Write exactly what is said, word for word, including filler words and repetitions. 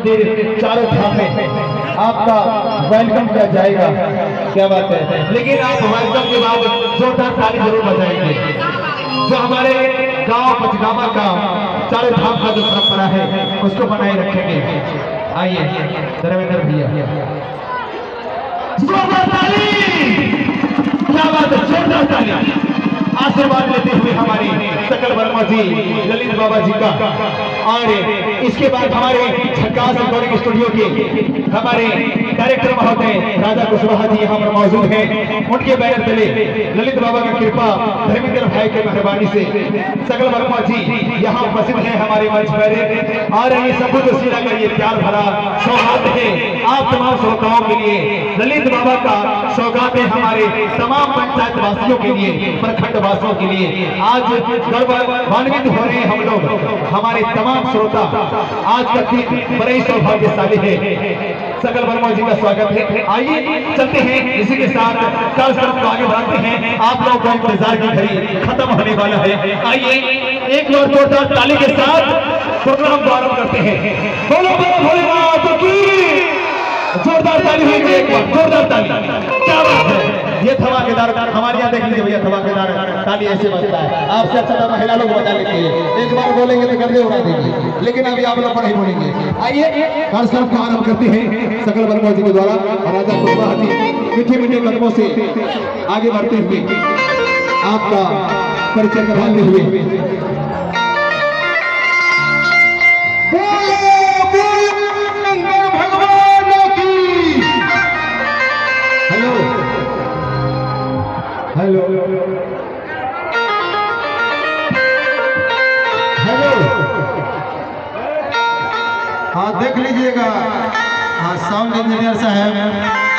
मंदिर चारों धाम में आपका वेलकम किया जाएगा। क्या बात है। लेकिन आप वेलकम के बाद जोरदार ताली जरूर बजाएंगे। जो हमारे गांव पचगामा का चारों धाम का जो परंपरा है उसको बनाए रखेंगे। आइए धर्मेंद्र भैया, जोरदार ताली। क्या बात है, जोरदार ताली। आशीर्वाद लेते हुए हमारे सकल वर्मा जी, ललित बाबा जी का, और इसके बाद हमारे झक्कास रिकॉर्डिंग स्टूडियो के हमारे डायरेक्टर महोदय राजा कुशवाहा जी यहाँ पर मौजूद हैं। उनके बैनर तले ललित बाबा की कृपा, धर्मेंद्र भाई की मेहरबानी से सकल वर्मा जी यहाँ उपस्थित हैं हमारे मंच पर। और ये सबूत सीरा का ये प्यार भरा सौगात है आप तमाम श्रोताओं के लिए। ललित बाबा का सौगात है हमारे तमाम पंचायत वासियों के लिए, प्रखंड वासियों के लिए। आज गौरवान्वित हो रहे हैं हम लोग, हमारे तमाम श्रोता। आज का दिन बड़े सौभाग्यशाली है। सकल वर्मा जी का स्वागत है। आइए चलते हैं, इसी के साथ कार्यक्रम को आगे बढ़ाते हैं। आप लोगों का इंतजार की घड़ी खत्म होने वाला है। आइए एक और जोरदार ताली के साथ प्रोग्राम को आरंभ करते हैं। बोलो बोलो भोलेनाथ की जोरदार ताली हुई, एक बार जोरदार ताली। क्या बात है, ये धमाकेदार हमारे यहाँ देख लीजिए भैया, धमाकेदार ताली ऐसे बजता है। आपसे अच्छा तो महिला लोग बजा लेते हैं, एक बार बोलेंगे तो गर्दे उड़ा देंगे, लेकिन अभी आप लोग नहीं बोलेंगे। आइए कार्यक्रम को आरंभ करते हैं सकल वर्मा जी के द्वारा। राजा कुशवाहा जी मीठे मीठे कदमों से आगे बढ़ते हुए आपका परिचय करवाते हुए। हेलो हेलो, हाँ देख लीजिएगा। हाँ साउंड इंजीनियर साहब